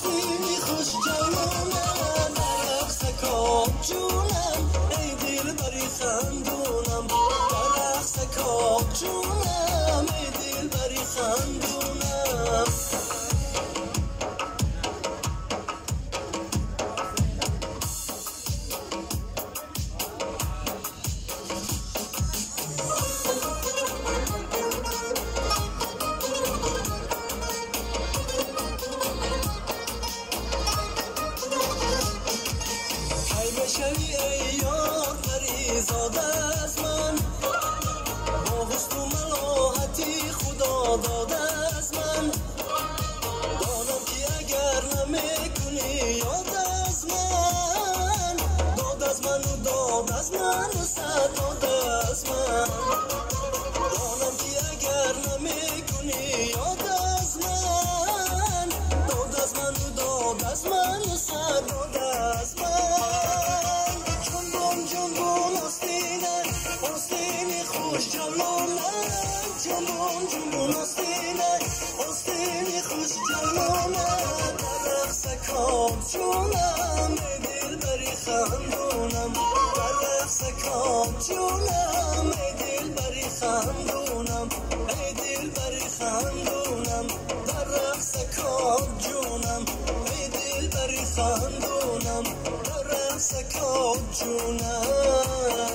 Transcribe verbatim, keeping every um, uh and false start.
آستینی خوش جانانم در سکاب جونم ای دل بری خندونم در سکاب جونم ای دل بری خندونم شوی ای یار فریزاده از من با حسن و ملاحتی خدا داده از من دانم که اگر نمیکنی یاد از من داد از من و داد از من و صد داد از من دانم که اگر نمیکنی یاد از من داد از من و داد از من و صد داد از من آستینی خوش جانانم جانان جانان آستینه آستینی خوش جانانم در سکاب جونم ای دل بری خندونم در سکاب جونم ای دل بری خندونم ای دل بری خندونم در سکاب جونم ای دل بری خندونم در سکاب جونم